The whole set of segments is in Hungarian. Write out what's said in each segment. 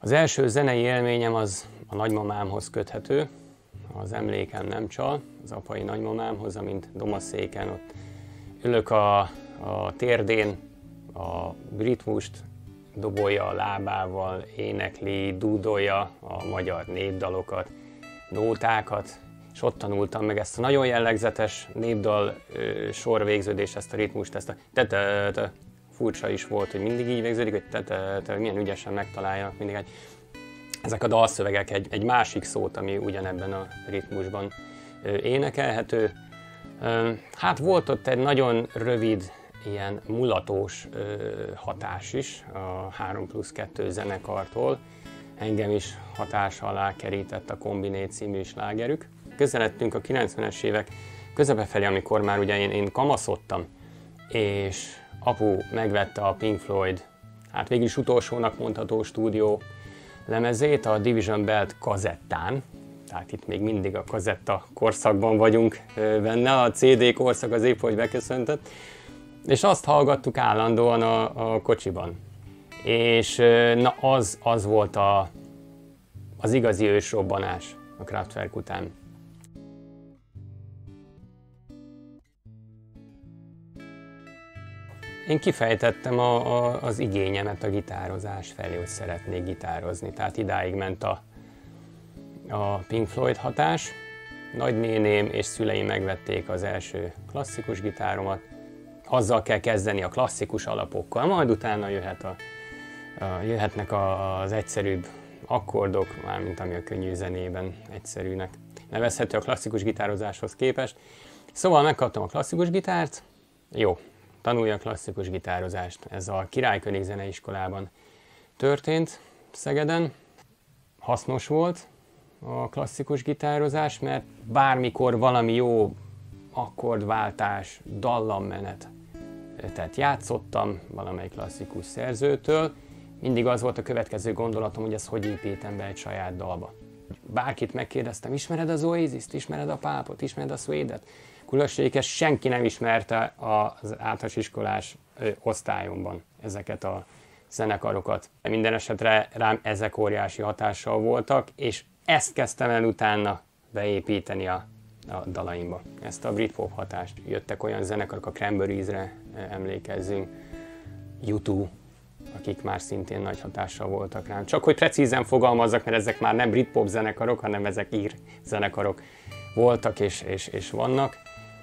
Az első zenei élményem az a nagymamámhoz köthető, az emlékem nem csal, az apai nagymamámhoz, amint domaszéken ott ülök a térdén, a ritmust dobolja a lábával, énekli, dúdolja a magyar népdalokat, nótákat, és ott tanultam meg ezt a nagyon jellegzetes népdal sorvégződést, ezt a ritmust, ezt a te-te-te. Furcsa is volt, hogy mindig így végződik, hogy te-te-te, milyen ügyesen megtaláljanak mindig ezek a dalszövegek egy másik szót, ami ugyanebben a ritmusban énekelhető. Hát volt ott egy nagyon rövid, ilyen mulatós hatás is a 3+2 zenekartól. Engem is hatás alá kerített a Kombiné című slágerük. Közeledtünk a 90-es évek közepe felé, amikor már ugye én kamaszodtam, és apu megvette a Pink Floyd, hát végül is utolsónak mondható stúdió lemezét, a Division Belt kazettán, tehát itt még mindig a kazetta korszakban vagyunk benne, a CD korszak az épp hogy beköszöntött, és azt hallgattuk állandóan a kocsiban. És na az volt az igazi ősrobbanás a Kraftwerk után. Én kifejtettem az igényemet a gitározás felé, hogy szeretnék gitározni. Tehát idáig ment a Pink Floyd hatás. Nagynéném és szüleim megvették az első klasszikus gitáromat. Azzal kell kezdeni, a klasszikus alapokkal, majd utána jöhetnek az egyszerűbb akkordok, mármint ami a könnyű zenében egyszerűnek nevezhető a klasszikus gitározáshoz képest. Szóval megkaptam a klasszikus gitárt, jó. Tanulja a klasszikus gitározást. Ez a Királykönig Zeneiskolában történt Szegeden. Hasznos volt a klasszikus gitározás, mert bármikor valami jó akkordváltás, dallammenet, tehát játszottam valamelyik klasszikus szerzőtől. Mindig az volt a következő gondolatom, hogy ezt hogy építem be egy saját dalba. Bárkit megkérdeztem, ismered az Oasis-t, ismered a Pulpot, ismered a Suede-et? Különbséges, senki nem ismerte az általános iskolás osztályomban ezeket a zenekarokat. Minden esetre rám ezek óriási hatással voltak, és ezt kezdtem el utána beépíteni a dalaimba. Ezt a Britpop hatást. Jöttek olyan zenekarok, a Cranberriesre emlékezzünk, U2, akik már szintén nagy hatással voltak rám. Csak hogy precízen fogalmazzak, mert ezek már nem Britpop zenekarok, hanem ezek ír zenekarok voltak és vannak.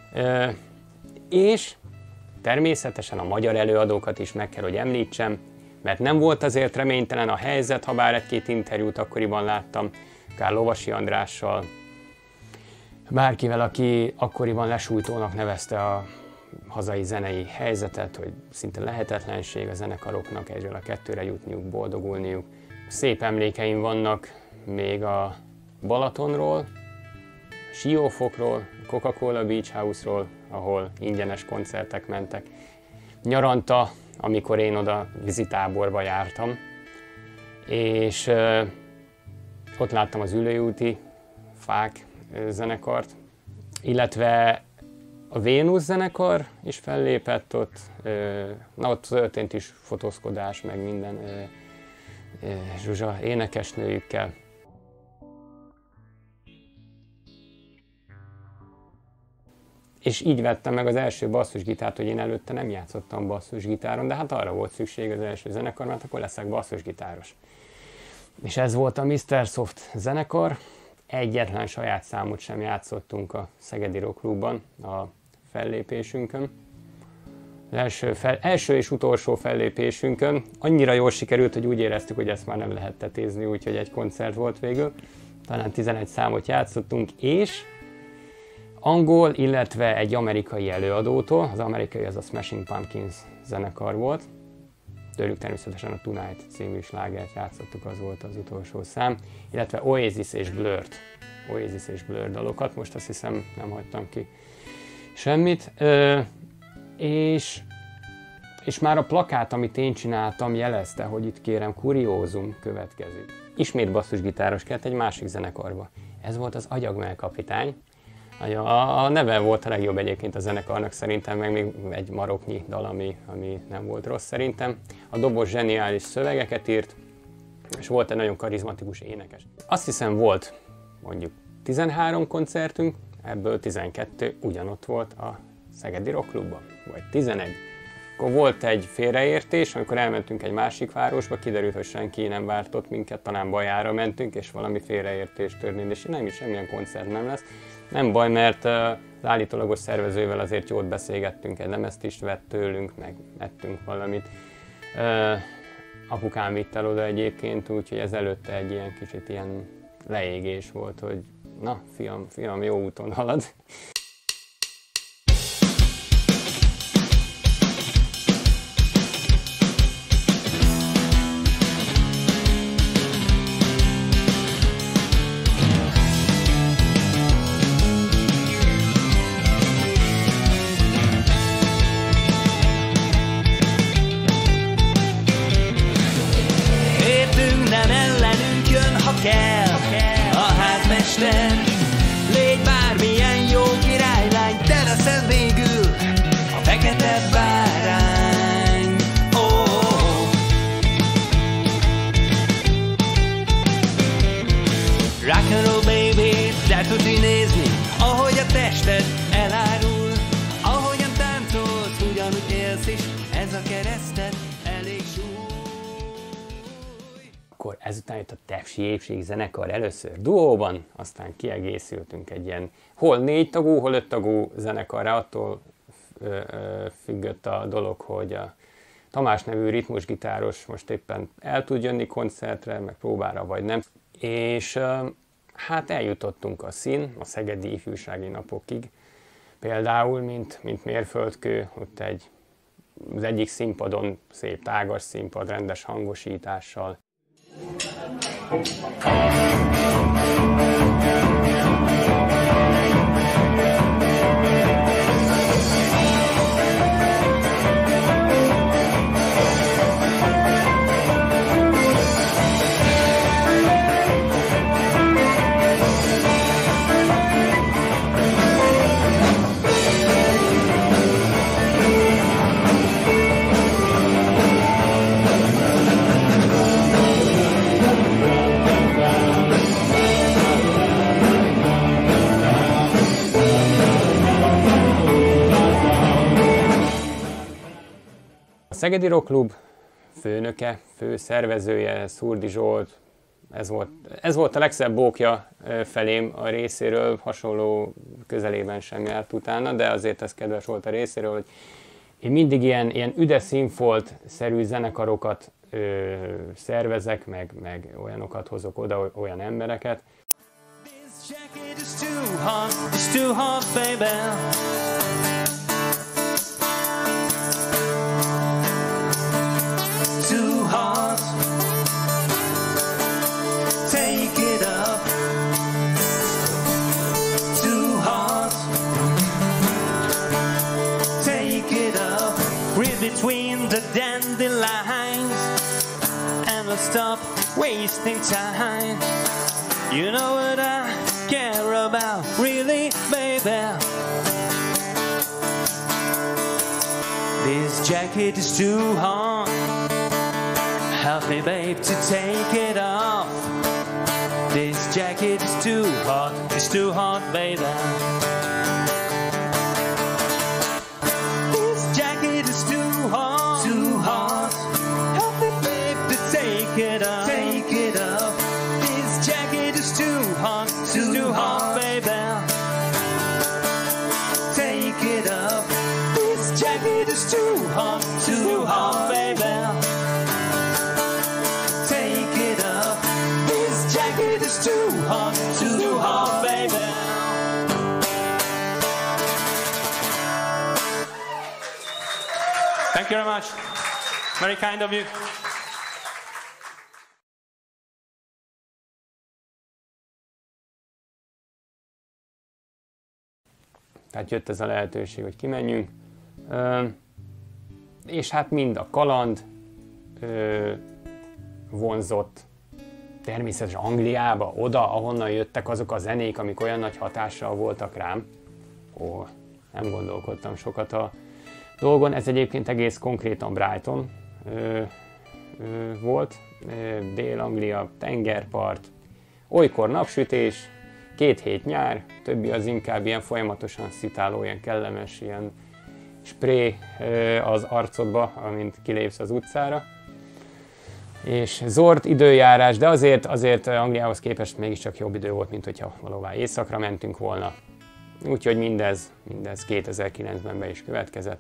És természetesen a magyar előadókat is meg kell, hogy említsem, mert nem volt azért reménytelen a helyzet, ha bár egy-két interjút akkoriban láttam, akár Lovasi Andrással, bárkivel, aki akkoriban lesújtónak nevezte a hazai zenei helyzetet, hogy szinte lehetetlenség a zenekaroknak egyről a kettőre jutniuk, boldogulniuk. Szép emlékeim vannak még a Balatonról, Siófokról, Coca-Cola Beach House-ról, ahol ingyenes koncertek mentek. Nyaranta, amikor én oda vízitáborba jártam, és ott láttam az Üllőúti Fák zenekart, illetve a Vénusz zenekar is fellépett ott, ott történt is fotózkodás, meg minden Zsuzsa énekesnőjükkel. És így vettem meg az első basszusgitárt, hogy én előtte nem játszottam basszusgitáron, de hát arra volt szükség az első zenekar, mert akkor leszek basszusgitáros. És ez volt a Mr. Soft zenekar, egyetlen saját számot sem játszottunk a Szegedi Rock Clubban a fellépésünkön. Az első és utolsó fellépésünkön annyira jól sikerült, hogy úgy éreztük, hogy ezt már nem lehet tetézni, úgyhogy egy koncert volt végül. Talán 11 számot játszottunk, és angol, illetve egy amerikai előadótól, az amerikai az a Smashing Pumpkins zenekar volt. Tőlük természetesen a Tonight című slágert játszottuk, az volt az utolsó szám, illetve Oasis és Blur dalokat, most azt hiszem nem hagytam ki semmit. És már a plakát, amit én csináltam, jelezte, hogy itt kérem, kuriózum következik. Ismét basszusgitáros kellett egy másik zenekarba. Ez volt az Agyagmell kapitány. A neve volt a legjobb egyébként a zenekarnak szerintem, meg még egy maroknyi dal, ami nem volt rossz szerintem. A dobos zseniális szövegeket írt, és volt egy nagyon karizmatikus énekes. Azt hiszem volt mondjuk 13 koncertünk, ebből 12 ugyanott volt a Szegedi Rock Klubban, vagy 11. Akkor volt egy félreértés, amikor elmentünk egy másik városba, kiderült, hogy senki nem vártott minket, talán Bajára mentünk, és valami félreértés történt, és nem is semmilyen koncert nem lesz. Nem baj, mert az állítólagos szervezővel azért jót beszélgettünk, egy lemezt is vett tőlünk, meg ettünk valamit. Apukám vitt el oda egyébként, úgyhogy ez előtte egy ilyen kicsit ilyen leégés volt, hogy na, fiam, jó úton halad. Légy bármilyen jó királylány, te leszel végül a fekete bárány. Rock and roll baby, le tudni nézni, ahogy a tested elárul, ahogyan táncolsz, ugyanúgy élsz is, ez a kereszted elég súly. Akkor ezután jött a Tepsi Épség zenekar először duóban, aztán kiegészültünk egy ilyen hol 4 tagú, hol 5 tagú zenekarra, attól függött a dolog, hogy a Tamás nevű ritmusgitáros most éppen el tud jönni koncertre, meg próbára vagy nem. És hát eljutottunk a a Szegedi Ifjúsági Napokig. Például, mint mérföldkő, ott az egyik színpadon szép tágas színpad, rendes hangosítással. A Szegedi Rock Klub főnöke, főszervezője, Szurdi Zsolt, ez volt a legszebb bókja felém a részéről, hasonló közelében sem járt utána, de azért ez kedves volt a részéről, hogy én mindig ilyen üde színfolt-szerű zenekarokat szervezek, meg olyanokat hozok oda, olyan embereket. Between the dandelions, and let's stop wasting time. You know what I care about, really, baby. This jacket is too hot. Help me, babe, to take it off. This jacket is too hot. It's too hot, baby. Too hot. Help me, babe, to take it off. Take it off. This jacket is too hot. Too hot, baby. Take it off. This jacket is too hot. Too hot, baby. Take it off. This jacket is too hot. Too hot, baby. Thank you very much. Very kind of you. Tehát jött ez a lehetőség, hogy kimenjünk. És hát mind a kaland vonzott természetesen Angliába, oda, ahonnan jöttek azok a zenék, amik olyan nagy hatással voltak rám. Nem gondolkodtam sokat a dolgon. Ez egyébként egész konkrétan Brighton volt, Dél-Anglia, tengerpart, olykor napsütés, 2 hét nyár, többi az inkább ilyen folyamatosan szitáló, ilyen kellemes, ilyen spré az arcodba, amint kilépsz az utcára. És zord időjárás, de azért Angliához képest mégiscsak jobb idő volt, mint hogyha valahová északra mentünk volna. Úgyhogy mindez 2009-ben be is következett.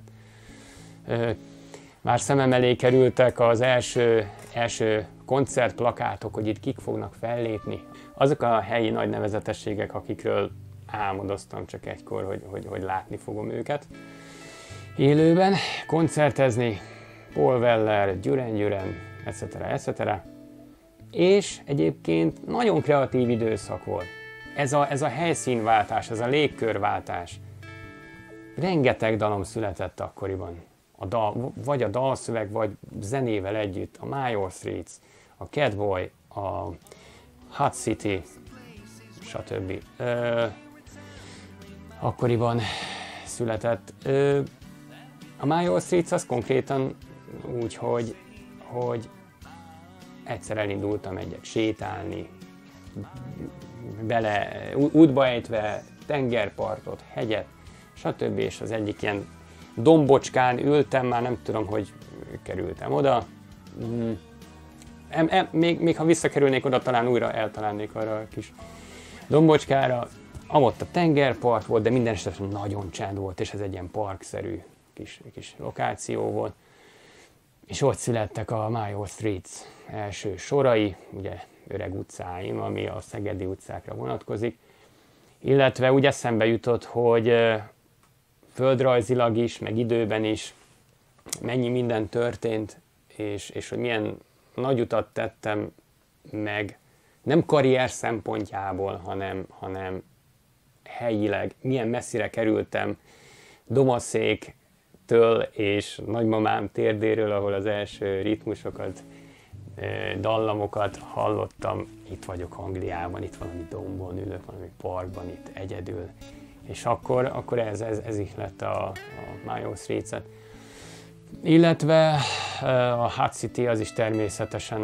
Már szemem elé kerültek az első koncertplakátok, hogy itt kik fognak fellépni. Azok a helyi nagy nevezetességek, akikről álmodoztam csak egykor, hogy látni fogom őket élőben, koncertezni, Paul Weller, Duran, etc. És egyébként nagyon kreatív időszak volt. Ez a helyszínváltás, ez a légkörváltás. Rengeteg dalom született akkoriban. Vagy a dalszöveg, vagy zenével együtt. A Major Streets, a Catboy, a Hot City, stb. Akkoriban született. A Major Streets az konkrétan úgy, hogy egyszer elindultam egyet sétálni, útba ejtve tengerpartot, hegyet, stb. És az egyik ilyen dombocskán ültem, már nem tudom, hogy kerültem oda. Még ha visszakerülnék oda, talán újra eltalálnék arra a kis dombocskára. Amott a tengerpart volt, de minden esetre nagyon csend volt, és ez egy ilyen parkszerű kis lokáció volt. És ott születtek a Major Streets első sorai, ugye öreg utcáim, ami a szegedi utcákra vonatkozik. Illetve úgy eszembe jutott, hogy földrajzilag is, meg időben is mennyi minden történt, és hogy milyen nagy utat tettem meg, nem karrier szempontjából, hanem helyileg, milyen messzire kerültem Domaszéktől és nagymamám térdéről, ahol az első ritmusokat, dallamokat hallottam. Itt vagyok Angliában, itt valami dombon ülök, valami parkban, itt egyedül. És akkor ez ihlett a Major Streets-et. Illetve a Hot City az is természetesen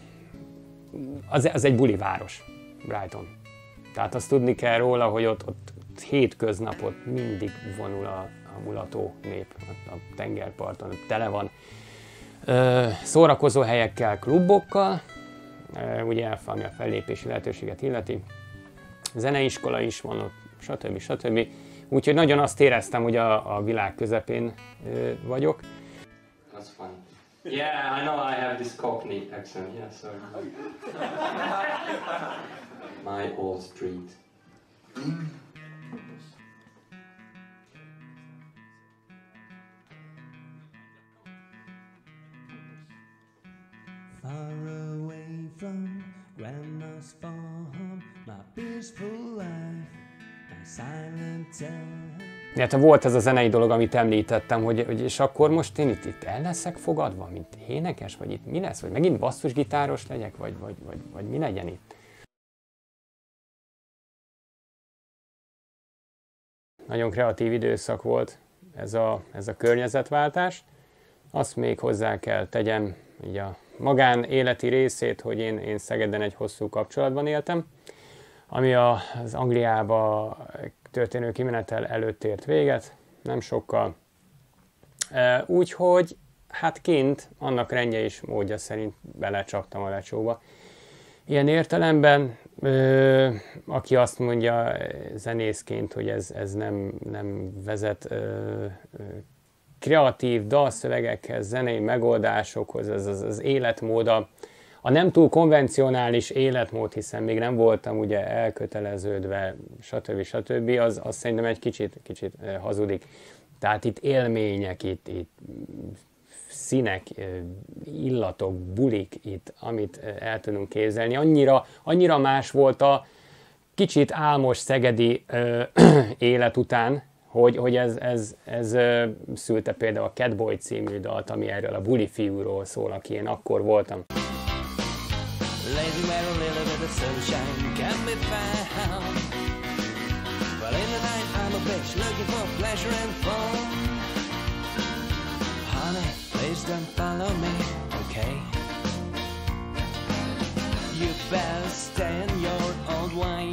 az egy buliváros, Brighton. Tehát azt tudni kell róla, hogy ott hétköznapot mindig vonul a mulató nép a tengerparton, tele van szórakozó helyekkel, klubokkal, ugye ami a fellépési lehetőséget illeti. Zeneiskola is van ott, stb. Úgyhogy nagyon azt éreztem, hogy a világ közepén vagyok. That's funny. Yeah, I know I have this Cockney accent, yeah, sorry. My old street. Far away from grandma's farm, my peaceful life, my silent town. Hát volt ez a zenei dolog, amit említettem, hogy és akkor most én itt el leszek fogadva, mint énekes, vagy itt mi lesz, vagy megint basszusgitáros legyek, vagy mi legyen itt. Nagyon kreatív időszak volt ez a környezetváltás. Azt még hozzá kell tegyem, így a magánéleti részét, hogy én Szegeden egy hosszú kapcsolatban éltem, ami az Angliába történő kimenetel előtt ért véget, nem sokkal. Úgyhogy hát kint annak rendje és módja szerint belecsaptam a lecsóba. Ilyen értelemben, aki azt mondja zenészként, hogy ez nem vezet kreatív dalszövegekhez, zenei megoldásokhoz, ez az életmód, a nem túl konvencionális életmód, hiszen még nem voltam ugye elköteleződve, stb. Az szerintem egy kicsit hazudik. Tehát itt élmények, itt színek, illatok, bulik itt, amit el tudunk képzelni. Annyira más volt a kicsit álmos szegedi élet után, hogy ez szülte például a Catboy című dalt, ami erről a buli fiúról szól, aki én akkor voltam. Lazy where a little bit of sunshine can be found. Well, in the night I'm a bitch looking for pleasure and fun. Honey, please don't follow me, okay? well, stay in your old way.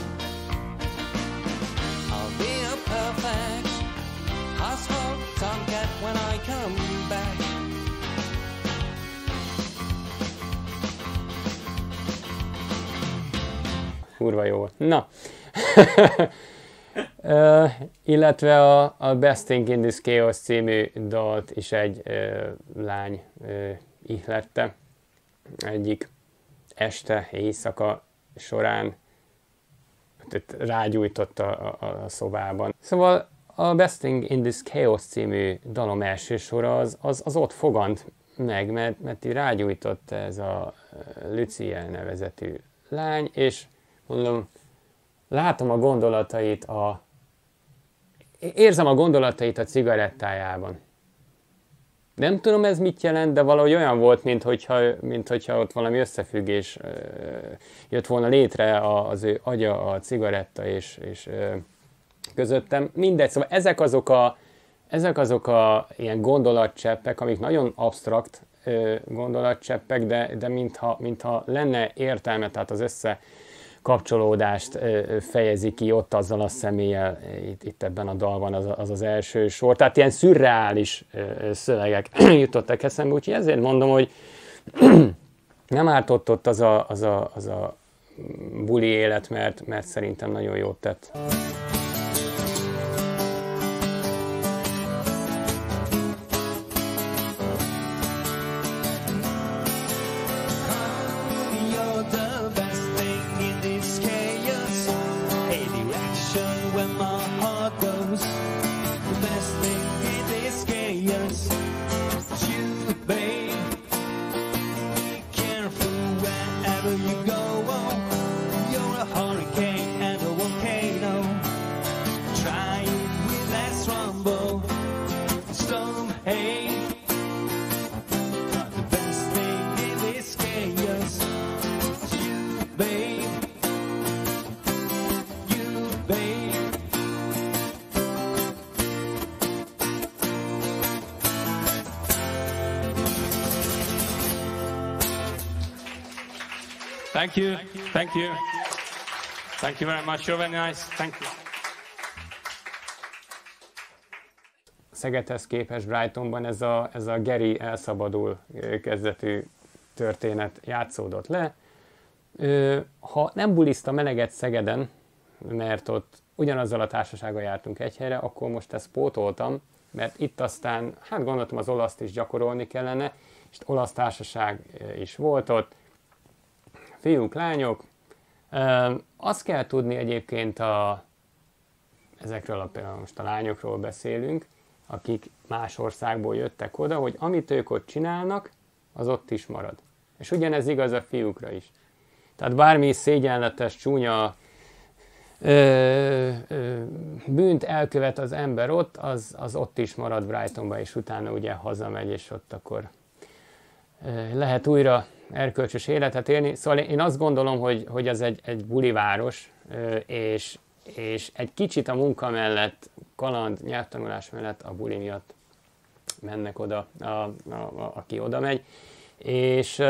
I'll be a perfect household tomcat when I come back. Kurva jó. Na. Illetve a Best Thing in this Chaos című dalt is egy lány ihlette. Egyik este, éjszaka során rágyújtott a szobában. Szóval a Best Thing in this Chaos című dalom első sora az ott fogant meg, mert így rágyújtott ez a Lucia nevezetű lány, és mondom, látom a gondolatait, érzem a gondolatait a cigarettájában. Nem tudom ez mit jelent, de valahogy olyan volt, minthogyha ott valami összefüggés jött volna létre az ő agya, a cigaretta és közöttem. Mindegy, szóval ezek azok a ilyen gondolatcseppek, amik nagyon absztrakt gondolatcseppek, de mintha lenne értelme, tehát az összekapcsolódást fejezi ki ott azzal a személlyel, itt ebben a dalban az első sor. Tehát ilyen szürreális szövegek jutottak eszembe, úgyhogy ezért mondom, hogy nem ártott ott az a buli élet, mert szerintem nagyon jót tett. Thank you. Thank you. Thank you very much. You're very nice. Thank you. Szegedhez képest Brightonban ez a Geri elszabadul kezdetű történet játszódott le. Ha nem bulisztam eleget Szegeden, mert ott ugyanazzal a társasággal jártunk egy helyre, akkor most ezt pótoltam, mert itt aztán, hát gondoltam az olaszt is gyakorolni kellene, és olasz társaság is volt ott, fiúk, lányok. Azt kell tudni egyébként ezekről most a lányokról beszélünk, akik más országból jöttek oda, hogy amit ők ott csinálnak, az ott is marad. És ugyanez igaz a fiúkra is. Tehát bármi szégyenletes, csúnya bűnt elkövet az ember ott, az ott is marad Brightonba, és utána ugye hazamegy, és ott akkor lehet újra erkölcsös életet élni. Szóval én azt gondolom, hogy ez egy buliváros, és egy kicsit a munka mellett, kaland, nyelvtanulás mellett a buli miatt mennek oda, aki oda megy. És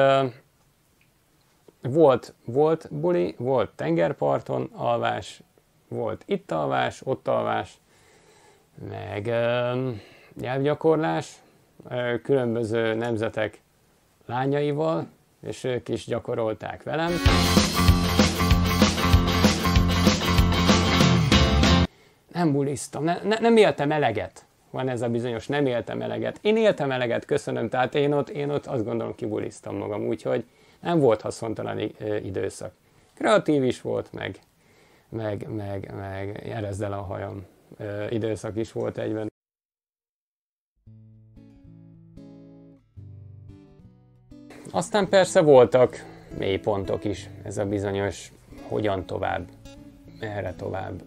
volt buli, volt tengerparton alvás, volt itt alvás, ott alvás, meg nyelvgyakorlás, különböző nemzetek lányaival, és ők is gyakorolták velem. Nem buliztam, nem éltem eleget. Van ez a bizonyos, nem éltem eleget. Én éltem eleget, köszönöm, tehát én ott azt gondolom kibuliztam magam, úgyhogy nem volt haszontalan időszak. Kreatív is volt, meg erezd el a hajam időszak is volt egyben. Aztán persze voltak mélypontok is, ez a bizonyos hogyan tovább, merre tovább.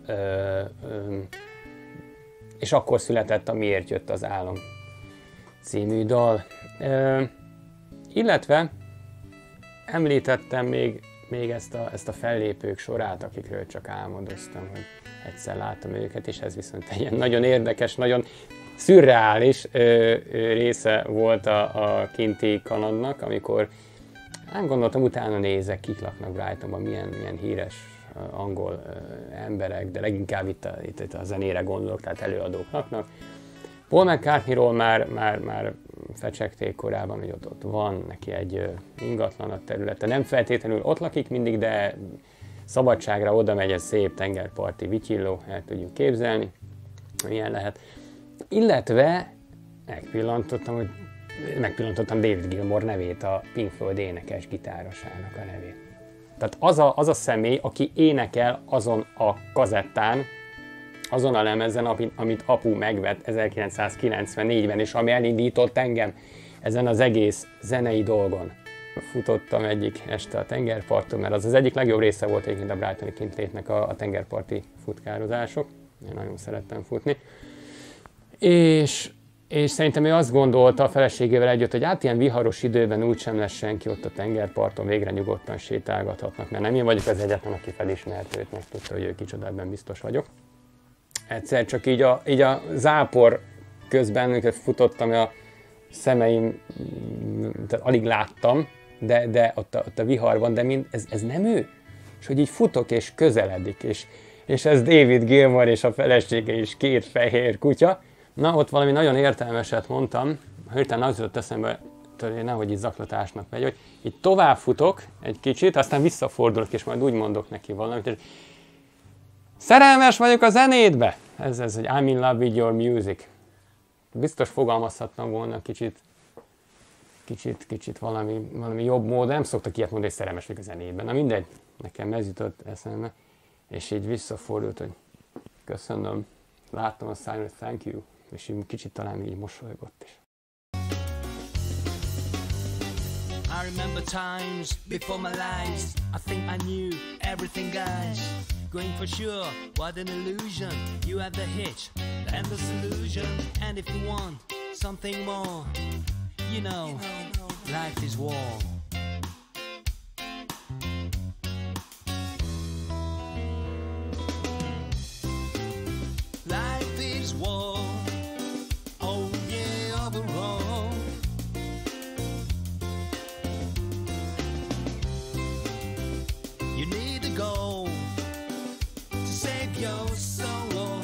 És akkor született a Miért jött az álom című dal. Illetve említettem még ezt a fellépők sorát, akikről csak álmodoztam, hogy egyszer láttam őket, és ez viszont egy ilyen nagyon érdekes, nagyon szürreális része volt a kinti kalandnak, amikor Gondoltam, utána nézek, kik laknak Brightonban, milyen híres angol emberek, de leginkább itt a zenére gondolok, tehát előadók laknak. Paul McCartneyról már fecsegték korábban, hogy ott van neki egy ingatlan a területe. Nem feltétlenül ott lakik mindig, de szabadságra oda megy, egy szép tengerparti vityilló, el tudjuk képzelni, milyen lehet. Illetve megpillantottam David Gilmour nevét, a Pink Floyd énekes gitárosának a nevét. Tehát az a személy, aki énekel azon a kazettán, azon a lemezen, amit apu megvett 1994-ben, és ami elindított engem ezen az egész zenei dolgon. Futottam egyik este a tengerparton, mert az egyik legjobb része volt egyébként a brightoni kintlétnek a tengerparti futkározások. Én nagyon szerettem futni. És szerintem ő azt gondolta a feleségével együtt, hogy ilyen viharos időben úgysem lesz senki ott a tengerparton, végre nyugodtan sétálgathatnak, mert nem én vagyok az egyetlen, aki felismert őt, meg tudta, hogy ő kicsoda, ebben biztos vagyok. Egyszer csak így a zápor közben, amikor futottam, a szemeim, tehát alig láttam, de ott a viharban, de ez nem ő. És hogy így futok és közeledik, és ez David Gilmour és a felesége is, két fehér kutya. Na, ott valami nagyon értelmeset mondtam, hirtelen az jutott eszembe, hogy nehogy így zaklatásnak megy, hogy így tovább futok egy kicsit, aztán visszafordulok, és majd úgy mondok neki valamit, hogy szerelmes vagyok a zenédbe! Ez, hogy I'm in love with your music. Biztos fogalmazhattam volna kicsit valami jobb módon, nem szoktak ilyet mondani, hogy szerelmes vagyok a zenédben. Na mindegy, nekem ez jutott eszembe, és így visszafordult, hogy köszönöm, láttam a sign, hogy thank you, és így kicsit talán így mosolygott is. I remember times before my life, I think I knew everything, guys. Going for sure, what an illusion. You have the hitch and the solution. And if you want something more, you know, life is war. Life is war. Oh yeah, overall. You need to go to save your soul.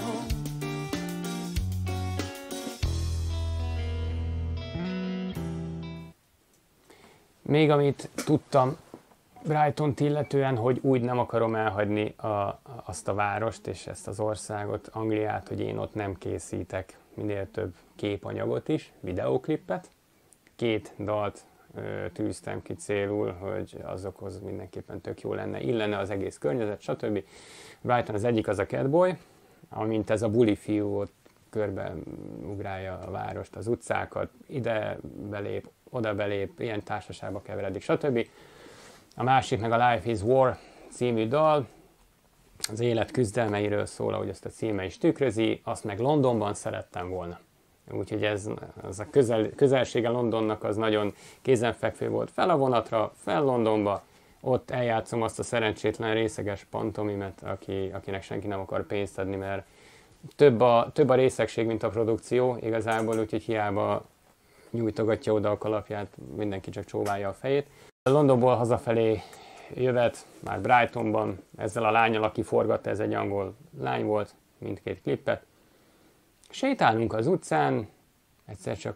Még amit tudtam Brightont illetően, hogy úgy nem akarom elhagyni azt a várost és ezt az országot, Angliát, hogy én ott nem készítek minél több képanyagot is, videóklippet. 2 dalt tűztem ki célul, hogy azokhoz mindenképpen tök jó lenne, illene az egész környezet, stb. Brighton az egyik az a Catboy, amint ez a buli fiú ott körbe ugrálja a várost, az utcákat, ide belép, oda belép, ilyen társaságba keveredik, stb. A másik meg a Life is War című dal, az élet küzdelmeiről szól, ahogy ezt a címe is tükrözi, azt meg Londonban szerettem volna. Úgyhogy ez a közelsége Londonnak az nagyon kézenfekvő volt. Fel a vonatra, fel Londonba, ott eljátszom azt a szerencsétlen részeges pantomimet, akinek senki nem akar pénzt adni, mert több a részegség, mint a produkció igazából, úgyhogy hiába nyújtogatja oda a kalapját, mindenki csak csóválja a fejét. Londonból hazafelé jövet, már Brightonban, ezzel a lánnyal, aki forgatta, ez egy angol lány volt, mindkét klippet. Sétálunk az utcán, egyszer csak,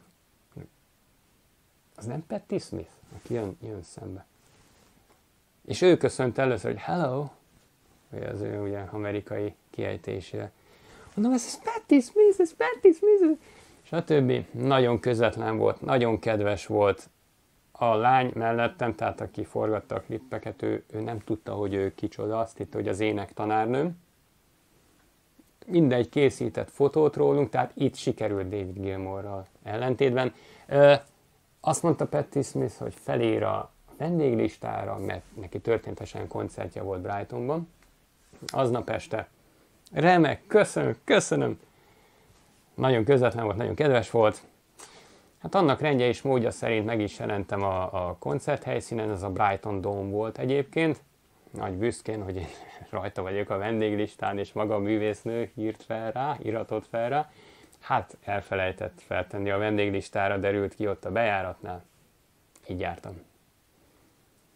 az nem Patti Smith, aki jön szembe. És ő köszönt először, hogy hello, vagy az ő ugye amerikai kiejtésére. Mondom, ez Patti Smith, stb. Nagyon közvetlen volt, nagyon kedves volt. A lány mellettem, tehát aki forgatta a klippeket, ő nem tudta, hogy ő kicsoda, azt hitte, hogy az énektanárnőm. Mindegy készített fotót rólunk, tehát itt sikerült David Gilmourral ellentétben. Azt mondta Patti Smith, hogy felér a vendéglistára, mert neki történetesen koncertje volt Brightonban. Aznap este remek, köszönöm. Nagyon közvetlen volt, nagyon kedves volt. Hát annak rendje és módja szerint meg is jelentem a koncerthelyszínen, ez a Brighton Dome volt egyébként. Nagy büszkén, hogy én rajta vagyok a vendéglistán, és maga a művésznő iratott fel rá. Hát elfelejtett feltenni a vendéglistára, derült ki ott a bejáratnál. Így jártam.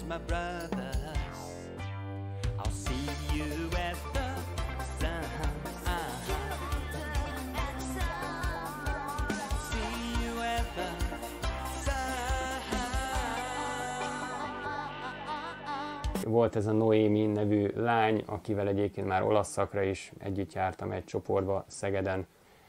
my brothers. I'll see you at the sun. See you at the sun. Volt ez a Noémi nevű lány, akivel egyébként már olasz szakra is együtt jártam egy csoportba Szegeden.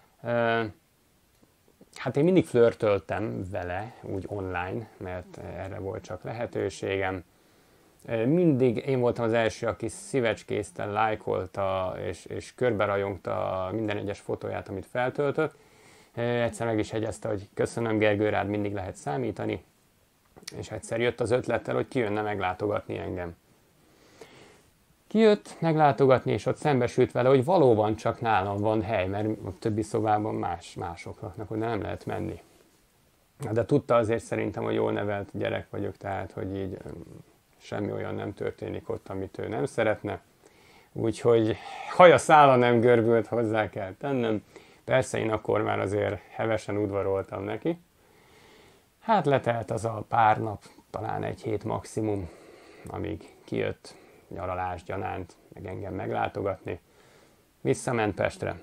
Hát én mindig flörtöltem vele, úgy online, mert erre volt csak lehetőségem. Mindig én voltam az első, aki szívecskézten lájkolta és körberajongta minden egyes fotóját, amit feltöltött. Egyszer meg is hegyezte, hogy köszönöm Gergő, rád mindig lehet számítani. És egyszer jött az ötlettel, hogy kijönne meglátogatni engem. Kijött meglátogatni, és ott szembesült vele, hogy valóban csak nálam van hely, mert a többi szobában mások laknak, hogy nem lehet menni. De tudta azért szerintem, hogy jól nevelt gyerek vagyok, tehát hogy így semmi olyan nem történik ott, amit ő nem szeretne. Úgyhogy haja szála nem görbült, hozzá kell tennem. Persze én akkor már azért hevesen udvaroltam neki. Hát letelt az a pár nap, talán egy hét maximum, amíg kijött nyaralás gyanánt, meg engem meglátogatni. Visszament Pestre.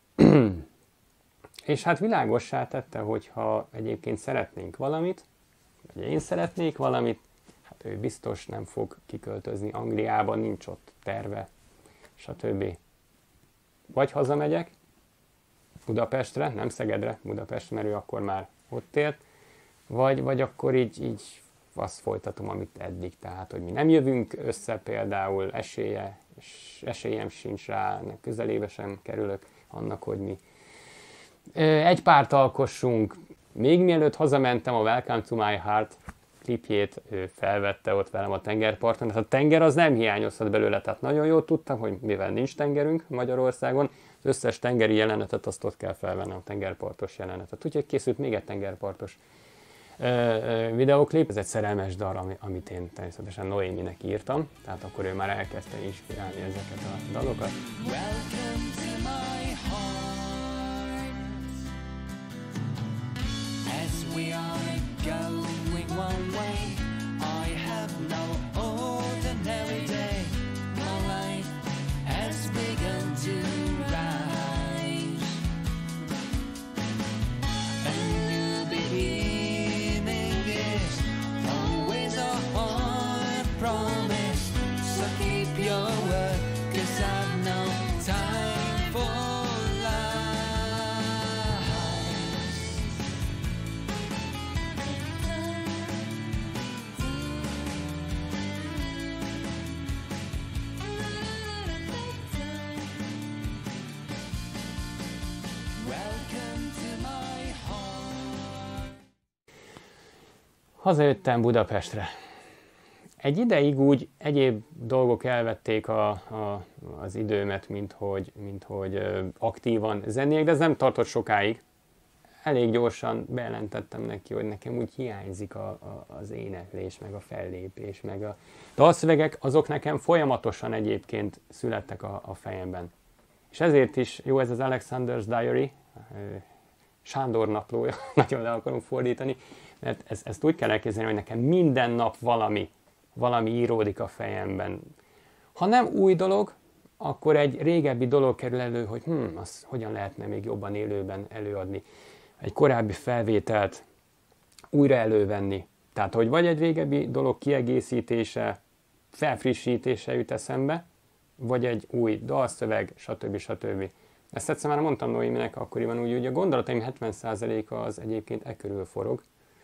És hát világossá tette, hogy ha egyébként szeretnénk valamit, vagy én szeretnék valamit, hát ő biztos nem fog kiköltözni Angliában, nincs ott terve, stb. Vagy hazamegyek Budapestre, nem Szegedre, Budapestre, mert ő akkor már ott élt, vagy akkor így azt folytatom, amit eddig. Tehát, hogy mi nem jövünk össze például, esélyem sincs rá, közelébe sem kerülök annak, hogy mi egy párt alkossunk. Még mielőtt hazamentem, a Welcome to my Heart klipjét ő felvette ott velem a tengerparton. A tenger az nem hiányozhat belőle, tehát nagyon jól tudtam, hogy mivel nincs tengerünk Magyarországon, az összes tengeri jelenetet azt ott kell felvenni, a tengerpartos jelenetet. Úgyhogy készült még egy tengerpartos videóklip. Ez egy szerelmes dal, amit én természetesen Noéminek írtam, tehát akkor ő már elkezdte inspirálni ezeket a dalokat. Welcome to my heart. As we are going one way, I have no ordinary day. My life has begun to rise. A new beginning is always a hard promise. So keep your word, 'cause I've no time for Hazajöttem Budapestre. Egy ideig úgy egyéb dolgok elvették az időmet, mint hogy aktívan zenék, de ez nem tartott sokáig. Elég gyorsan bejelentettem neki, hogy nekem úgy hiányzik az éneklés, meg a fellépés, meg a dalszövegek, azok nekem folyamatosan egyébként születtek a fejemben. És ezért is jó ez az Alexander's Diary, Sándor naplója, nagyon le akarom fordítani, mert ezt úgy kell elképzelni, hogy nekem minden nap valami íródik a fejemben. Ha nem új dolog, akkor egy régebbi dolog kerül elő, hogy azt hogyan lehetne még jobban élőben előadni. Egy korábbi felvételt újra elővenni. Tehát, hogy vagy egy régebbi dolog kiegészítése, felfrissítése jut eszembe, vagy egy új dalszöveg, stb. Ezt egyszer már mondtam Noéminek akkoriban, úgy, hogy a gondolataim 70%-a az egyébként e körül forog.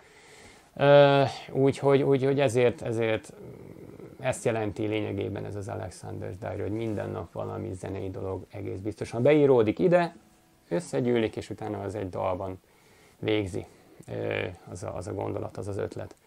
Úgyhogy ezért ezt jelenti lényegében ez az Alexander's Diary, hogy minden nap valami zenei dolog egész biztosan beíródik ide, összegyűlik, és utána az egy dalban végzi az a gondolat, az ötlet.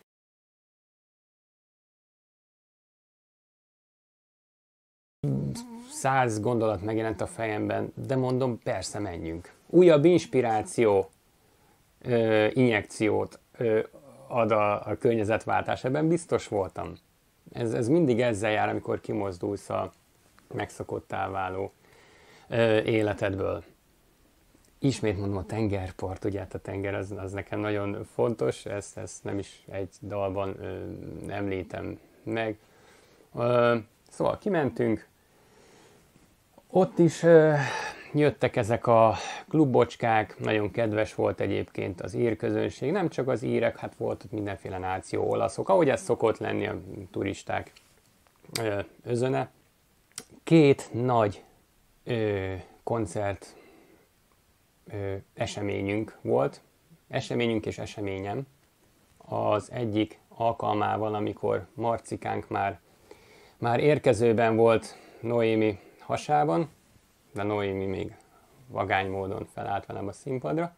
Száz gondolat megjelent a fejemben, de mondom, persze menjünk. Újabb inspiráció, injekciót ad a környezetváltás, ebben biztos voltam. Ez mindig ezzel jár, amikor kimozdulsz a megszokottá váló életedből. Ismét mondom, a tengerpart, ugye hát a tenger az nekem nagyon fontos, ezt nem is egy dalban említem meg. Szóval kimentünk, ott is jöttek ezek a klubocskák, nagyon kedves volt egyébként az ír közönség, nem csak az írek, hát volt ott mindenféle náció, olaszok, ahogy ez szokott lenni a turisták özöne. Két nagy koncert eseményünk volt, eseményünk és eseményem. Az egyik alkalmával, amikor Marcikánk már érkezőben volt Noémi hasában, de Noémi még vagány módon felállt velem a színpadra.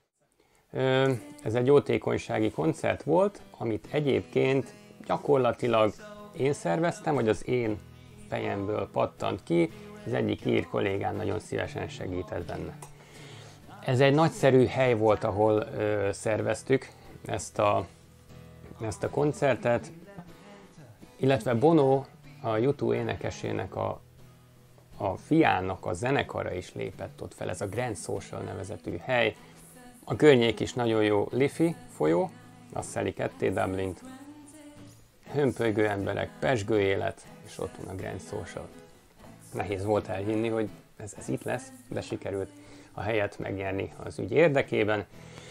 Ez egy jótékonysági koncert volt, amit egyébként gyakorlatilag én szerveztem, vagy az én fejemből pattant ki, az egyik ír kollégám nagyon szívesen segített benne. Ez egy nagyszerű hely volt, ahol szerveztük ezt a koncertet, illetve Bono, a U2 énekesének a fiának a zenekara is lépett ott fel, ez a Grand Social nevezetű hely. A környék is nagyon jó, Liffey folyó, azt szeli ketté Dublint, hömpölygő emberek, pezsgő élet, és ott van a Grand Social. Nehéz volt elhinni, hogy ez itt lesz, de sikerült a helyet megnyerni az ügy érdekében.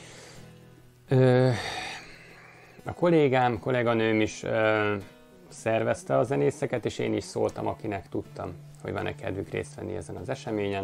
A kolléganőm is szervezte a zenészeket, és én is szóltam, akinek tudtam, hogy van-e kedvük részt venni ezen az eseményen.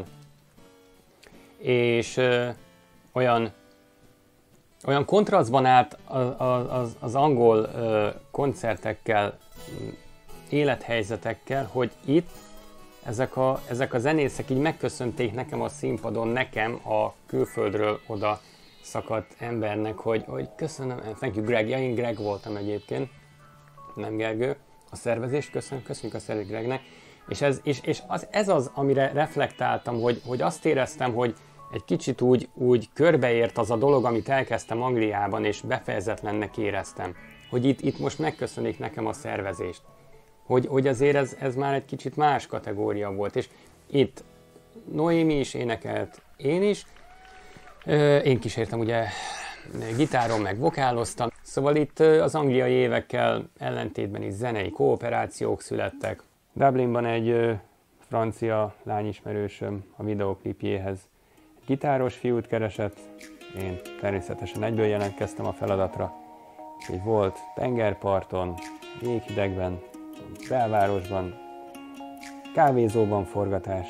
És olyan kontrasztban állt az angol koncertekkel, élethelyzetekkel, hogy itt ezek a zenészek így megköszönték nekem a színpadon, nekem a külföldről oda szakadt embernek, hogy köszönöm, thank you Greg, ja, én Greg voltam egyébként, nem Gergő, a szervezést köszönjük a szervezést Gregnek, és ez az, amire reflektáltam, hogy azt éreztem, hogy egy kicsit úgy körbeért az a dolog, amit elkezdtem Angliában, és befejezetlennek éreztem, hogy itt most megköszönik nekem a szervezést. Hogy azért ez már egy kicsit más kategória volt, és itt Noémi is énekelt, én is, én kísértem ugye gitáron, meg vokáloztam, szóval itt az angliai évekkel ellentétben is zenei kooperációk születtek. Dublinban egy francia lányismerősöm a videóklipjéhez egy gitáros fiút keresett, én természetesen egyből jelentkeztem a feladatra, így volt tengerparton, jéghidegben, belvárosban, kávézóban forgatás.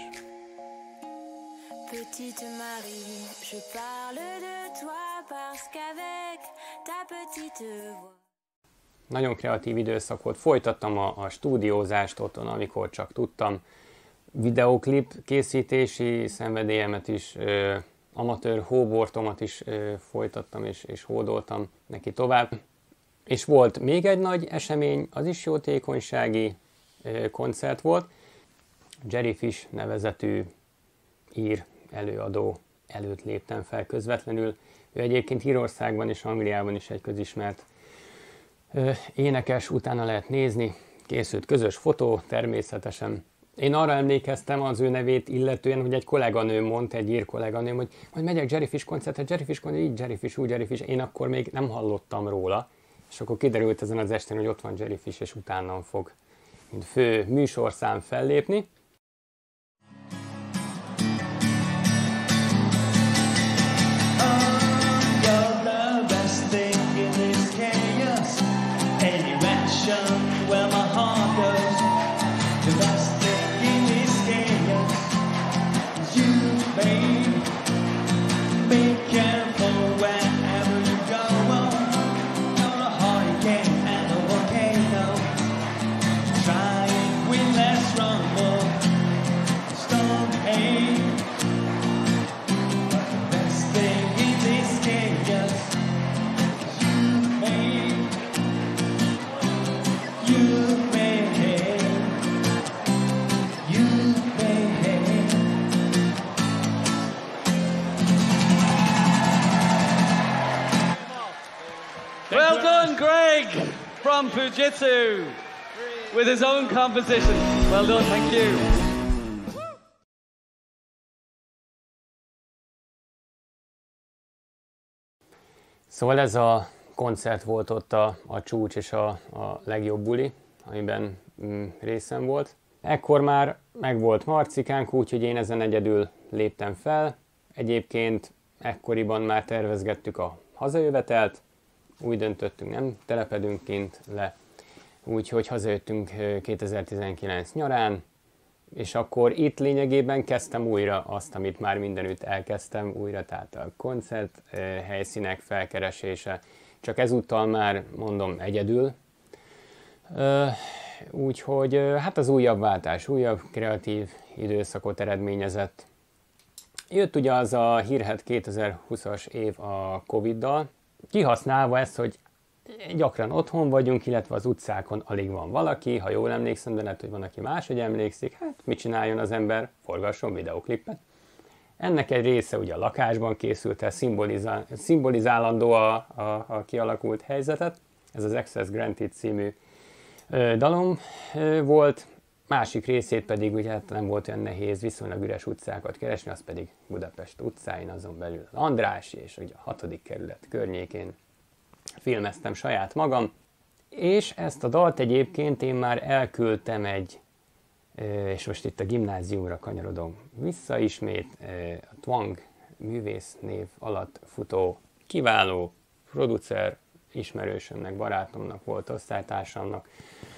Petite Marie, je parle de toi parce qu'avec ta petite voix. Nagyon kreatív időszak volt, folytattam a stúdiózást otthon, amikor csak tudtam. Videoklip készítési szenvedélyemet is, amatőr hóbortomat is folytattam és hódoltam neki tovább. És volt még egy nagy esemény, az is jótékonysági koncert volt. Jellyfish nevezetű ír előadó előtt léptem fel közvetlenül. Ő egyébként Írországban és Angliában is egy közismert énekes, utána lehet nézni. Készült közös fotó, természetesen. Én arra emlékeztem az ő nevét illetően, hogy egy kolléganőm mondta, egy ír kolléganőm, hogy majd megyek Jellyfish koncertre, Jellyfish koncert, így Jellyfish, úgy Jellyfish. Én akkor még nem hallottam róla. És akkor kiderült ezen az estén, hogy ott van Jellyfish, és utánam fog, mint fő műsorszám fellépni. Well done, Greg, from Fujitsu, with his own composition. Well done, thank you. Szóval ez a koncert volt ott a csúcs és a legjobb buli, amiben részem volt. Ekkor már megvolt Marcikánk, úgyhogy én ezen egyedül léptem fel. Egyébként ekkoriban már tervezgettük a hazajövetelt, úgy döntöttünk, nem telepedünk kint le, úgyhogy hazajöttünk 2019 nyarán, és akkor itt lényegében kezdtem újra azt, amit már mindenütt elkezdtem újra, tehát a koncert helyszínek felkeresése, csak ezúttal már mondom egyedül. Úgyhogy hát az újabb váltás, újabb kreatív időszakot eredményezett. Jött ugye az a hírhedt 2020-as év a Covid-dal, kihasználva ezt, hogy gyakran otthon vagyunk, illetve az utcákon alig van valaki, ha jól emlékszem, de lehet, hogy van, aki máshogy emlékszik, hát mit csináljon az ember? Forgasson videóklippet. Ennek egy része ugye a lakásban készült el, szimbolizállandó a kialakult helyzetet. Ez az Access Granted című dalom volt, másik részét pedig ugye hát nem volt olyan nehéz viszonylag üres utcákat keresni, az pedig Budapest utcáin, azon belül az Andrássy és ugye a 6. kerület környékén filmeztem saját magam, és ezt a dalt egyébként én már elküldtem és most itt a gimnáziumra kanyarodom vissza ismét, a Twang művész név alatt futó kiváló producer, ismerősömnek, barátomnak volt, osztálytársamnak,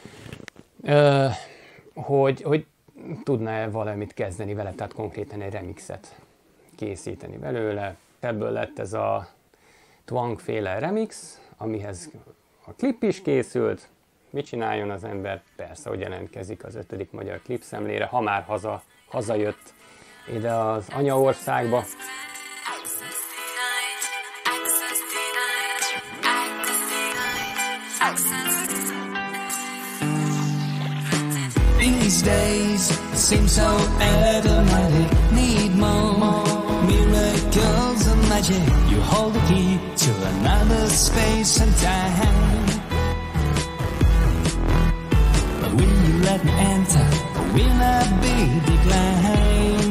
hogy tudna-e valamit kezdeni vele, tehát konkrétan egy remixet készíteni belőle. Ebből lett ez a Twang-féle remix, amihez a klip is készült. Mit csináljon az ember? Persze, hogy jelentkezik az 5. Magyar Klipszemlére, ha már hazajött ide az anyaországba. These days seem so automatic. Need more miracles and magic. You hold the key to another space and time. But will you let me enter? Or will I be declined?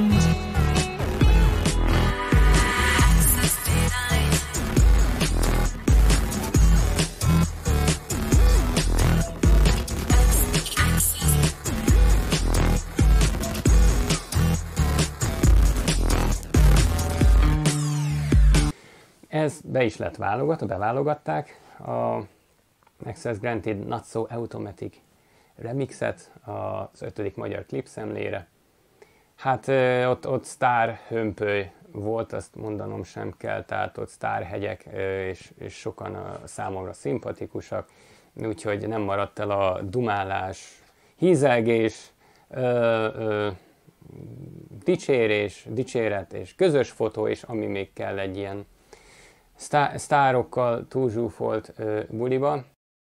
Ez be is lett beválogatták a Access Granted Not So Automatic remixet az 5. Magyar Klipszemlére. Hát ott sztárhömpöly volt, azt mondanom sem kell, tehát ott sztárhegyek, és sokan számomra szimpatikusak, úgyhogy nem maradt el a dumálás, hízelgés, dicsérés, dicséret és közös fotó, és ami még kell egy ilyen sztárokkal túlzsúfolt buliba.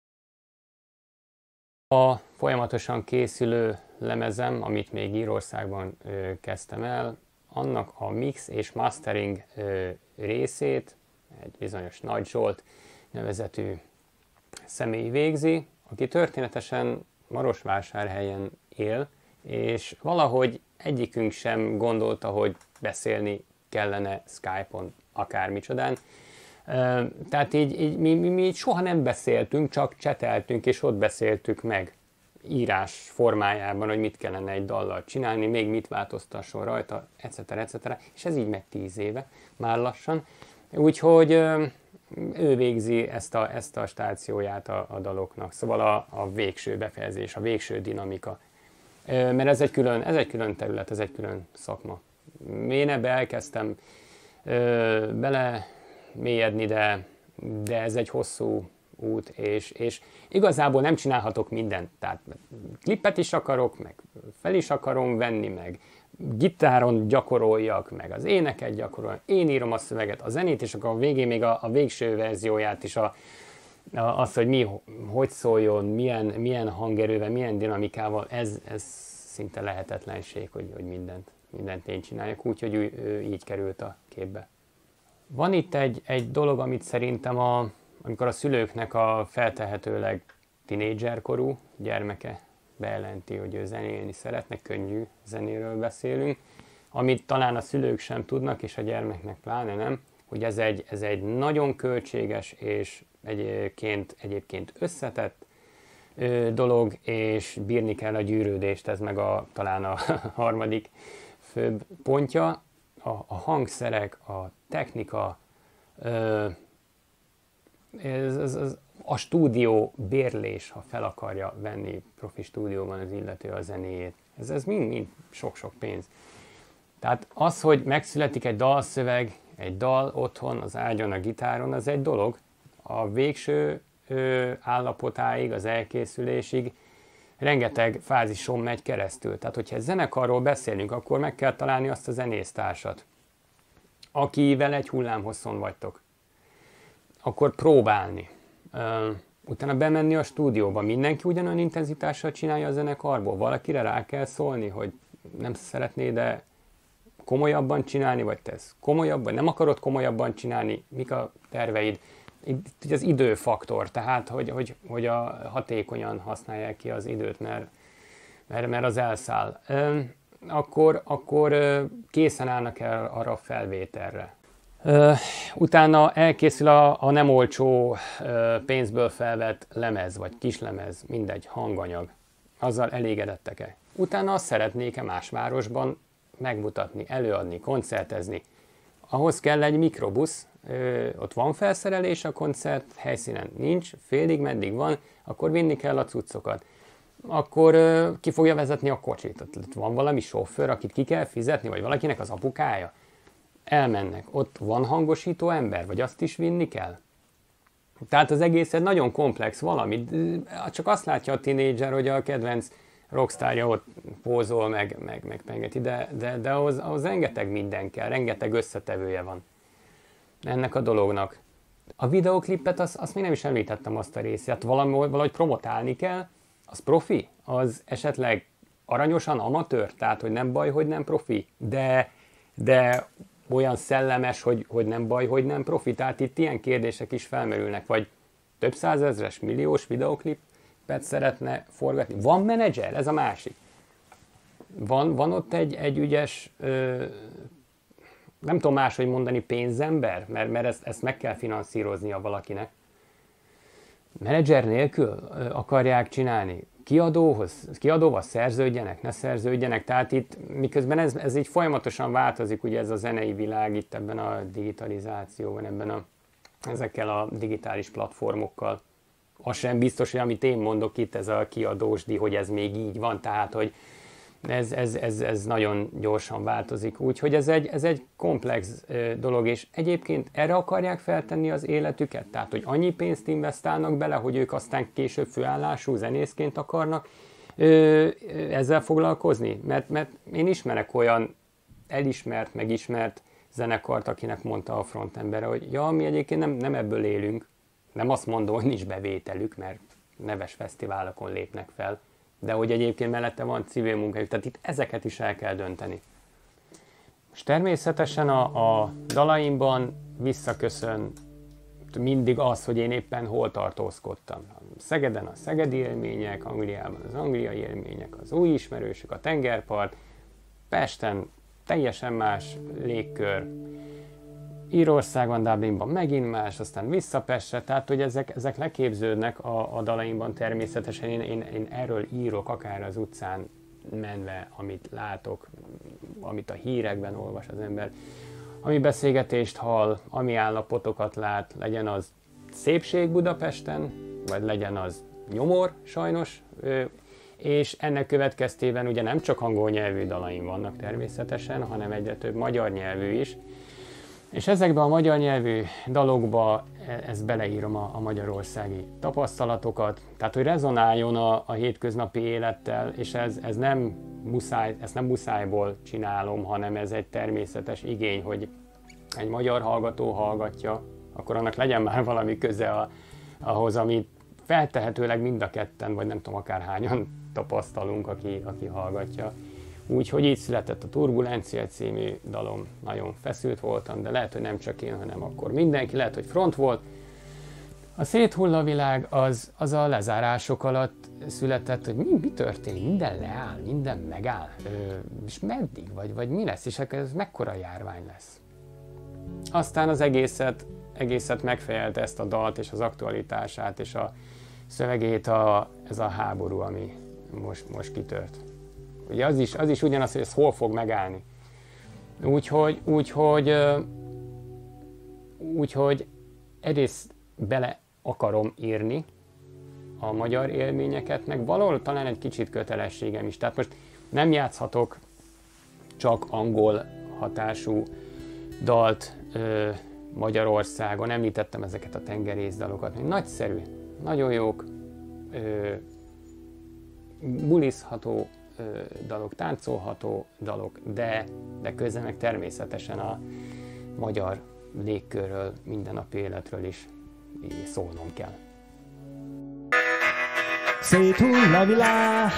A folyamatosan készülő lemezem, amit még Írországban kezdtem el, annak a mix és mastering részét egy bizonyos Nagy Zsolt nevezetű személy végzi, aki történetesen Marosvásárhelyen él, és valahogy egyikünk sem gondolta, hogy beszélni kellene Skype-on akármicsodán. Tehát így mi soha nem beszéltünk, csak cseteltünk, és ott beszéltük meg írás formájában, hogy mit kellene egy dallal csinálni, még mit változtasson rajta, etc. És ez így megy 10 éve, már lassan. Úgyhogy ő végzi ezt a stációját a daloknak, szóval a végső befejezés, a végső dinamika. Mert ez egy külön terület, ez egy külön szakma. Én ebbe elkezdtem bele mélyedni, de ez egy hosszú út, és igazából nem csinálhatok mindent. Tehát klippet is akarok, meg fel is akarom venni, meg gitáron gyakoroljak, meg az éneket gyakoroljak, én írom a szöveget, a zenét, és akkor a végén még a végső verzióját is, az, hogy hogy szóljon, milyen hangerővel, milyen dinamikával, ez szinte lehetetlenség, hogy mindent én csináljak, úgyhogy ő így került a képbe. Van itt egy dolog, amit szerintem amikor a szülőknek a feltehetőleg tinédzserkorú gyermeke bejelenti, hogy ő zenélni szeretne, könnyű zenéről beszélünk, amit talán a szülők sem tudnak, és a gyermeknek pláne nem, hogy ez egy nagyon költséges és egyébként összetett dolog, és bírni kell a gyűrődést, ez meg talán a harmadik főbb pontja. A hangszerek, a technika, a stúdió bérlés, ha fel akarja venni profi stúdióban az illető a zenéjét. Ez mind sok-sok pénz. Tehát az, hogy megszületik egy dalszöveg, egy dal otthon, az ágyon, a gitáron, az egy dolog. A végső állapotáig, az elkészülésig rengeteg fázison megy keresztül. Tehát, hogyha zenekarról beszélünk, akkor meg kell találni azt a zenésztársat, akivel egy hullámhosszon vagytok. Akkor próbálni. Utána bemenni a stúdióba. Mindenki ugyanolyan intenzitással csinálja a zenekarból. Valakire rá kell szólni, hogy nem szeretnéd, de komolyabban csinálni, vagy te ezt komolyabb, vagy nem akarod komolyabban csinálni, mik a terveid. Itt az időfaktor, tehát hogy hatékonyan használják ki az időt, mert az elszáll. Akkor készen állnak el arra a felvételre. Utána elkészül a nem olcsó pénzből felvett lemez, vagy kislemez, mindegy, hanganyag. Azzal elégedettek-e? Utána azt szeretnék-e más városban megmutatni, előadni, koncertezni. Ahhoz kell egy mikrobusz, ott van felszerelés a koncert helyszínen, nincs, félig meddig van, akkor vinni kell a cuccokat. Akkor ki fogja vezetni a kocsit? Ott van valami sofőr, akit ki kell fizetni, vagy valakinek az apukája? Elmennek, ott van hangosító ember, vagy azt is vinni kell? Tehát az egész egy nagyon komplex valami. Csak azt látja a tinédzser, hogy a kedvenc rockstárja ott pózol, meg pengeti, de ahhoz rengeteg minden kell, rengeteg összetevője van ennek a dolognak. A videóklipet, azt még nem is említettem azt a részét, valahogy promotálni kell, az profi, az esetleg aranyosan amatőr, tehát hogy nem baj, hogy nem profi, de olyan szellemes, hogy nem baj, hogy nem profi, tehát itt ilyen kérdések is felmerülnek, vagy több százezres, milliós videóklipet szeretne forgatni. Van menedzser? Ez a másik. Van ott egy ügyes, nem tudom máshogy mondani, pénzember, mert ezt meg kell finanszíroznia valakinek. Menedzser nélkül akarják csinálni. Kiadóval szerződjenek, ne szerződjenek. Tehát itt, miközben ez így folyamatosan változik, ugye ez a zenei világ itt ebben a digitalizációban, ezekkel a digitális platformokkal. Az sem biztos, hogy amit én mondok itt, ez a kiadósdi, hogy ez még így van, tehát, hogy ez nagyon gyorsan változik. Úgyhogy ez egy komplex dolog, és egyébként erre akarják feltenni az életüket, tehát, hogy annyi pénzt investálnak bele, hogy ők aztán később főállású zenészként akarnak ezzel foglalkozni? Mert én ismerek olyan elismert, megismert zenekart, akinek mondta a frontembere, hogy ja, mi egyébként nem ebből élünk, nem azt mondom, hogy nincs bevételük, mert neves fesztiválokon lépnek fel, de hogy egyébként mellette van civil munkájuk, tehát itt ezeket is el kell dönteni. És természetesen a dalaimban visszaköszön mindig az, hogy én éppen hol tartózkodtam. Szegeden a szegedi élmények, Angliában az angliai élmények, az új ismerősök, a tengerpart, Pesten teljesen más légkör, Írországban, Dublinban megint más, aztán vissza Pestre, tehát hogy ezek leképződnek a dalaimban természetesen. Én erről írok, akár az utcán menve, amit látok, amit a hírekben olvas az ember, ami beszélgetést hall, ami állapotokat lát, legyen az szépség Budapesten, vagy legyen az nyomor sajnos, és ennek következtében ugye nem csak angol nyelvű dalaim vannak természetesen, hanem egyre több magyar nyelvű is. És ezekben a magyar nyelvű dalokba ezt beleírom a magyarországi tapasztalatokat, tehát hogy rezonáljon a hétköznapi élettel, és ez nem muszáj, ezt nem muszájból csinálom, hanem ez egy természetes igény, hogy egy magyar hallgató hallgatja, akkor annak legyen már valami köze ahhoz, amit feltehetőleg mind a ketten, vagy nem tudom akárhányan tapasztalunk, aki hallgatja. Úgyhogy így született a Turbulencia című dalom. Nagyon feszült voltam, de lehet, hogy nem csak én, hanem akkor mindenki, lehet, hogy front volt. A Széthull a világ az a lezárások alatt született, hogy mi történik, minden leáll, minden megáll, és meddig, vagy mi lesz, és ez mekkora járvány lesz. Aztán az egészet megfejelte ezt a dalt, és az aktualitását, és a szövegét ez a háború, ami most kitört. Ugye az is ugyanaz, hogy ez hol fog megállni. Úgyhogy egyrészt bele akarom írni a magyar élményeket, meg valahol talán egy kicsit kötelességem is. Tehát most nem játszhatok csak angol hatású dalt Magyarországon. Említettem ezeket a tengerészdalokat. Nagyszerű, nagyon jók, bulizható dalok, táncolható dalok, de közben meg természetesen a magyar légkörről, mindennapi életről is szólnom kell. Széthull a világ,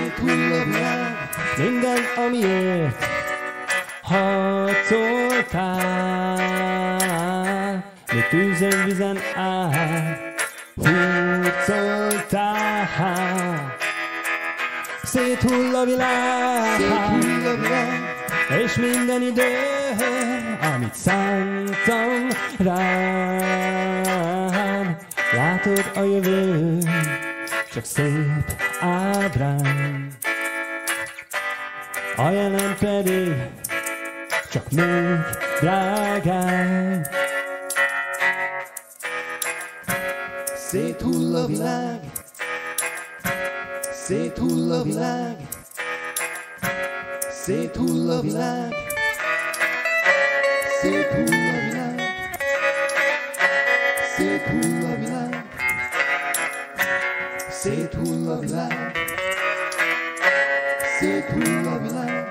minden, amiért harcoltál, még tűzön, vizen áll, hurcoltál. Széthull a világ, és minden idő, amit szántam rám. Látod a jövőn, csak szép ábrán, a jelen pedig csak még drágán. Széthull a világ, széthull a világ, széthull a világ, széthull a világ, széthull a világ, széthull a világ, széthull a világ.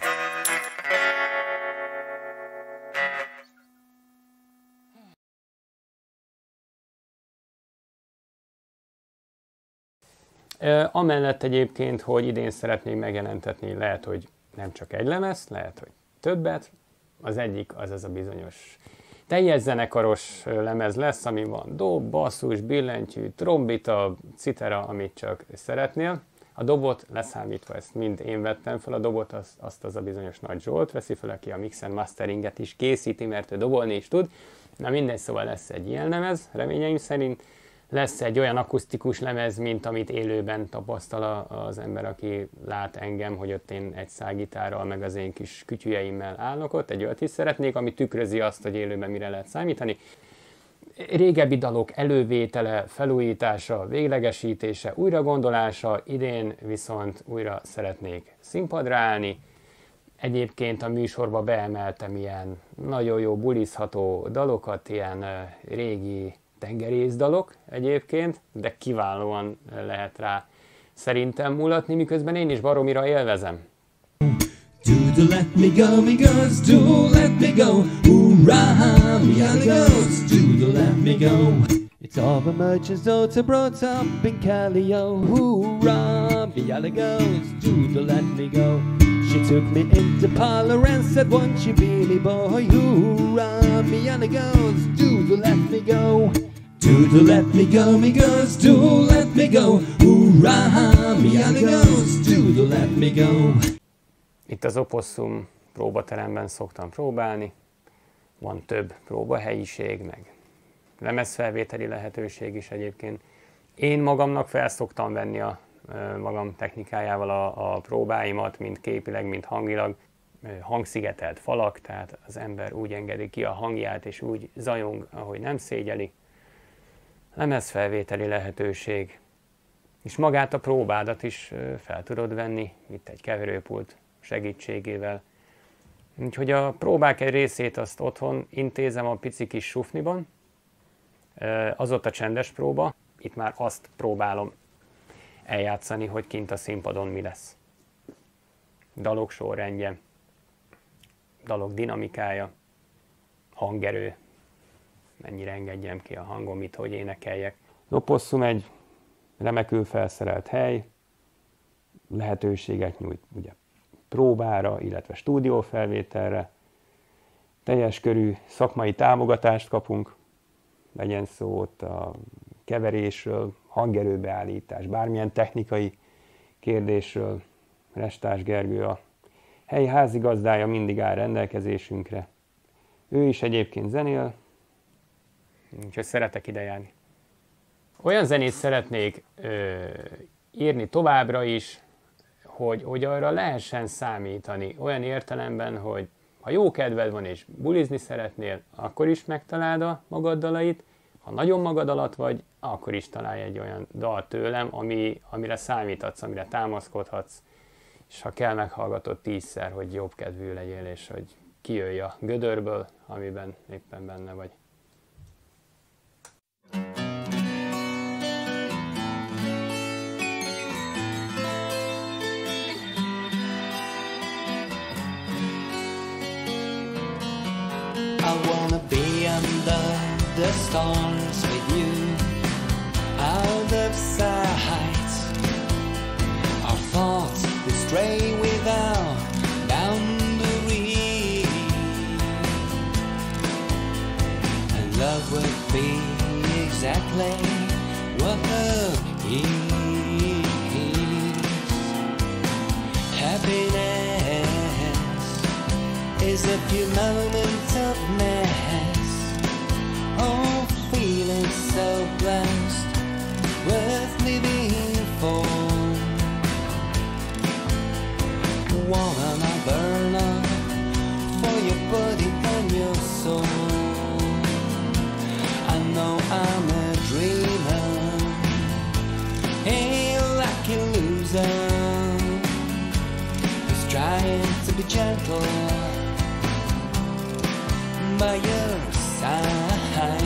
Amellett egyébként, hogy idén szeretnék megjelentetni, lehet, hogy nem csak egy lemezt, lehet, hogy többet. Az egyik az ez a bizonyos teljes zenekaros lemez lesz, ami van dob, basszus, billentyű, trombita, citera, amit csak szeretnél. A dobot leszámítva, ezt mind én vettem fel, a dobot azt az a bizonyos Nagy Zsolt veszi fel, aki a mix and masteringet is készíti, mert ő dobolni is tud. Na mindegy, szóval lesz egy ilyen lemez, reményeim szerint. Lesz egy olyan akusztikus lemez, mint amit élőben tapasztal az ember, aki lát engem, hogy ott én egy szágitárral, meg az én kis kütyüjeimmel állok ott. Egy olyat is szeretnék, ami tükrözi azt, hogy élőben mire lehet számítani. Régebbi dalok elővétele, felújítása, véglegesítése, újragondolása, idén viszont újra szeretnék színpadra állni. Egyébként a műsorba beemeltem ilyen nagyon jó bulizható dalokat, ilyen régi tengerészdalok egyébként, de kiválóan lehet rá szerintem mulatni, miközben én is baromira élvezem. Do let me go, me goes, do let me go, hoorah, me alley goes, do let me go. It's all the merchants out brought up in Callio, hoorah, me alley goes, do let me go. She took me into parlor and said, won't you be me boy, hoorah, me alley goes, do let me go. Do let me go, me goes, do let me go, hoorah, me alley goes, do let me go. Itt az Opossum próbateremben szoktam próbálni, van több próbahelyiség, meg lemezfelvételi lehetőség is egyébként. Én magamnak fel szoktam venni a magam technikájával a próbáimat, mind képileg, mind hangilag. Hangszigetelt falak, tehát az ember úgy engedi ki a hangját, és úgy zajong, ahogy nem szégyeli. Lemezfelvételi lehetőség, és magát a próbádat is fel tudod venni, itt egy keverőpult segítségével. Úgyhogy a próbák egy részét azt otthon intézem a pici kis sufniban. Az ott a csendes próba, itt már azt próbálom eljátszani, hogy kint a színpadon mi lesz. Dalok sorrendje, dalok dinamikája, hangerő, mennyire engedjem ki a hangom, mit, hogy énekeljek. Az Opossum egy remekül felszerelt hely, lehetőséget nyújt ugye próbára, illetve stúdiófelvételre. Teljes körű szakmai támogatást kapunk, legyen szó ott a keverésről, hangerőbeállítás, bármilyen technikai kérdésről. Restás Gergő, a helyi házigazdája, mindig áll rendelkezésünkre. Ő is egyébként zenél, úgyhogy szeretek ide járni. Olyan zenét szeretnék írni továbbra is, hogy arra lehessen számítani. Olyan értelemben, hogy ha jó kedved van és bulizni szeretnél, akkor is megtaláld a magad dalait. Ha nagyon magad alatt vagy, akkor is találj egy olyan dal tőlem, amire számíthatsz, amire támaszkodhatsz, és ha kell, meghallgatod 10-szer, hogy jobb kedvű legyél, és hogy kijöjj a gödörből, amiben éppen benne vagy. I wanna be under the stars with you, out of sight. Our thoughts will stray without boundary, and love will be exactly what love is. Happiness is a few moments of mess. Oh, feeling so blessed, worth living for. Wanna burn up for your body and your soul. I know I'm a dreamer, a lucky loser who's trying to be gentle by your side.